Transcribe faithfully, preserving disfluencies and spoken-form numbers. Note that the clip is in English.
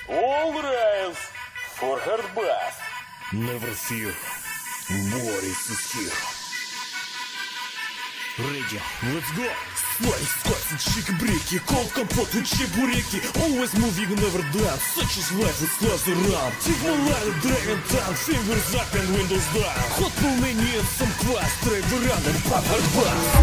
All rails for hard bath. Never fear, Boris is here. Ready, let's go! Slice, slice and shake-breaky, cold компот and чебуреки. Always moving, never down, such is life, it's lost around. Take my light and driving down, fingers up and windows down. Hot pull many and some class, drive around and pop hard bass.